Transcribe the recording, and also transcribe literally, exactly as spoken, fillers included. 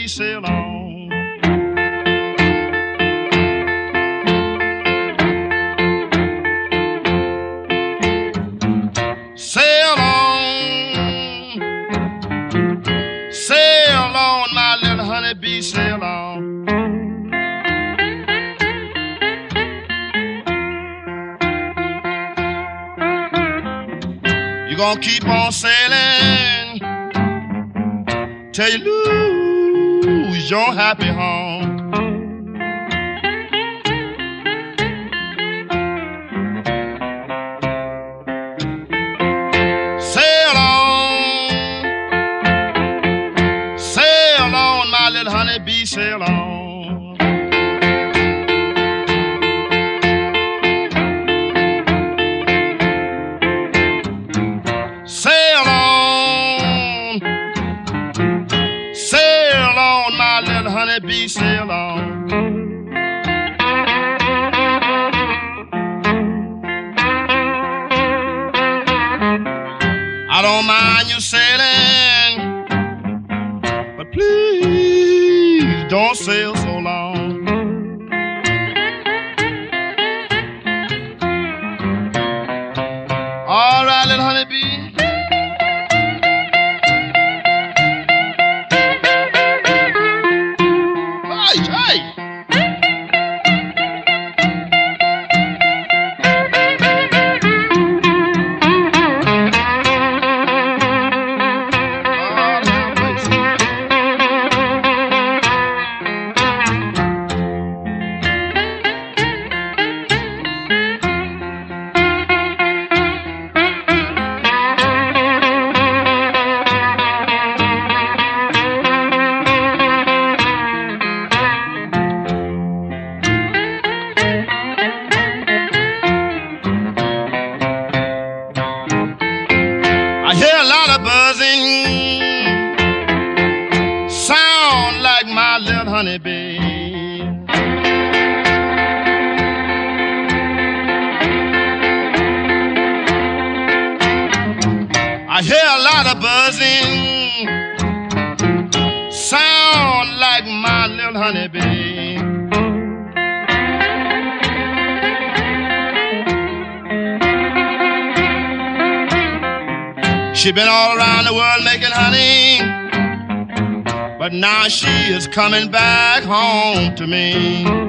honeybee sail on. Sail on, sail on, my little honeybee, sail on. You're gonna keep on sailing till you lose your happy home. Sail on, sail on, my little honeybee, sail on. Sail on, sail on, my little honeybee, sail on. I don't mind you sailing, but please don't sail so long. All right, little honeybee. I hear a lot of buzzing, sound like my little honeybee. I hear a lot of buzzing, sound like my little honeybee. She been all around the world making honey, but now she is coming back home to me.